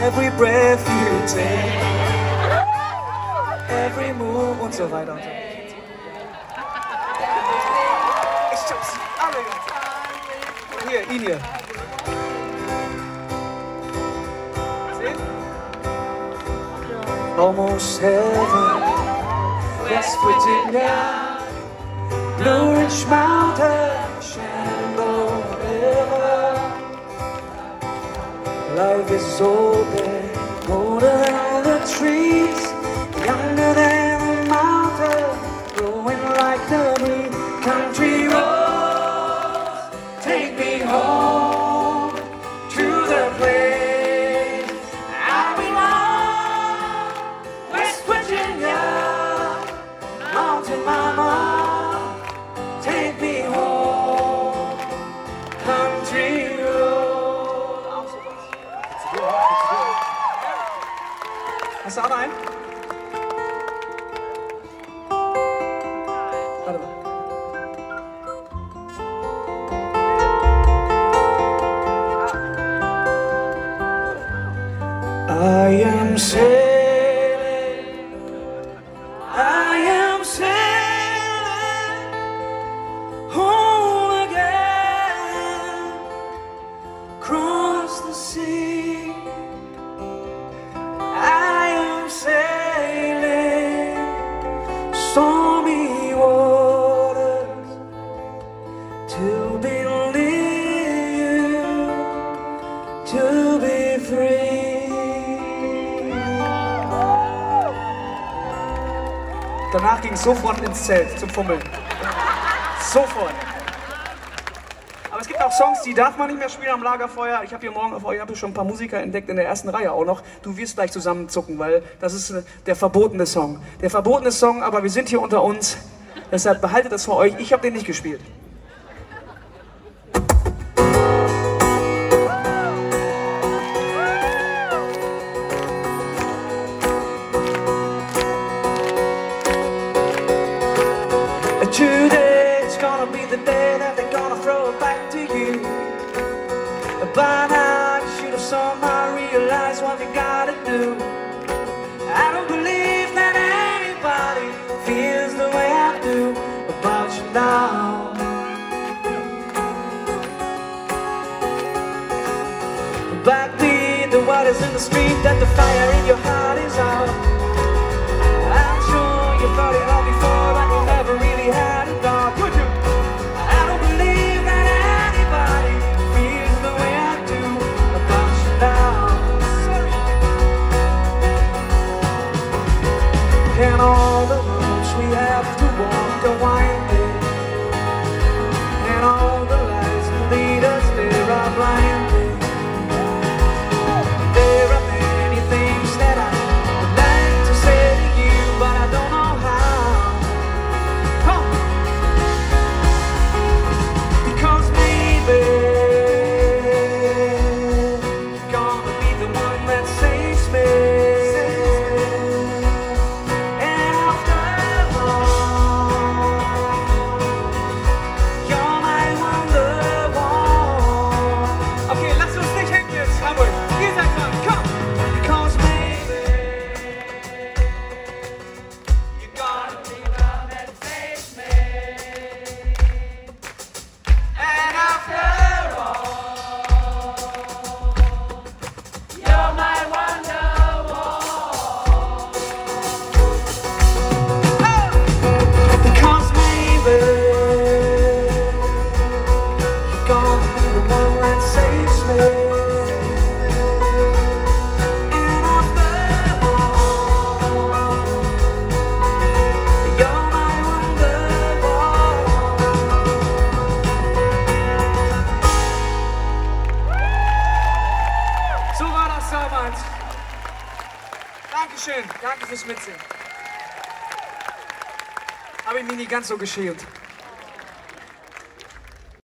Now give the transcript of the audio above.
every breath you take, every move und so weiter und so weiter. Ich schaff's alle jetzt. Hier, ihn hier. Sehen? Almost heaven, West Virginia, Blue Ridge Mountain, Shenandoah River. Life is older, older than the trees, younger than the mountain, growing like the breeze. Country roads, take me home to the place I belong. West Virginia, mountain mama, take me home. Country roads. Hast du auch noch einen? Warte mal. I am sailing, I am sailing home again, across the sea. I am sailing stormy waters to be near you, to be free. Danach ging es sofort ins Zelt zum Fummeln. Sofort. Aber es gibt auch Songs, die darf man nicht mehr spielen am Lagerfeuer. Ich habe hier morgen auf euch schon ein paar Musiker entdeckt in der ersten Reihe auch noch. Du wirst gleich zusammenzucken, weil das ist der verbotene Song. Der verbotene Song, aber wir sind hier unter uns. Deshalb behaltet das für euch. Ich habe den nicht gespielt. Today's gonna be the day that they're gonna throw it back to you. By now you should have somehow realized what you gotta do. I don't believe that anybody feels the way I do about you now. Backbeat, the word is in the street that the fire in your heart is out. I'm sure you thought it all before, but you never really had it all. Would you? I don't believe that anybody feels the way I do about you now. And all the roads we have to walk are winding, and all the lights that lead us there are blinding. There are many things that I would like to say to you, but I don't know how. Come. Because maybe you're gonna be the one that saves me. And after all, you're my wonderwall. Okay, lass uns nicht hängen jetzt, Hamburg. Ihr seid dran, komm! Because maybe you're gonna be the one that saves me. And after all, you're my wonderwall. Because maybe you're gonna be the one that saves me. And after all, you're my wonderwall. So war das damals. Dankeschön, danke fürs Mitsingen. Habe ich mich nicht ganz so geschämt.